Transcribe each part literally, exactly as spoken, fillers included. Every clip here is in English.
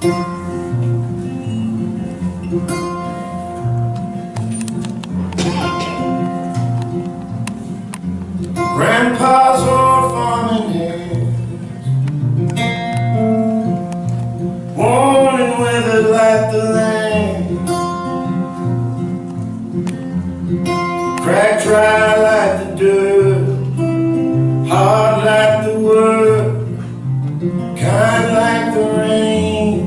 Grandpa's old farming hands, worn and withered like the land, cracked dry like the dirt, hard like the work, kind like the rain.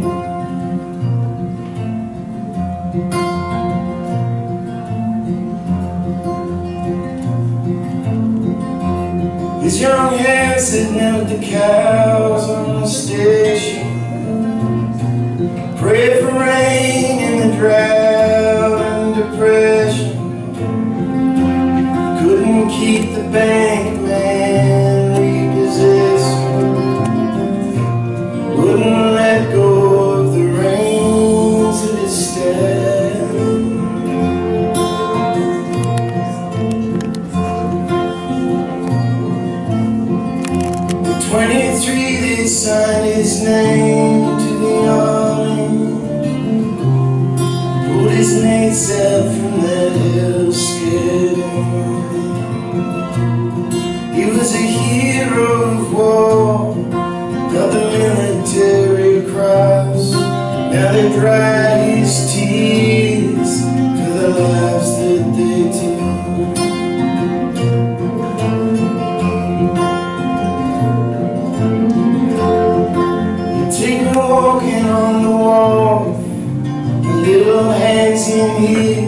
His young hands had milked the cows on the station, prayed for rain in the drought and depression. Couldn't keep the bank man repossessed, wouldn't let go of the reins of his staff. Twenty-three, they signed his name to the army, pulled his mates out from that hellscared army. He was a hero of war, got the military cross. Now they dry his tears for the lives that they took. Walking on the wall, a little hands in here.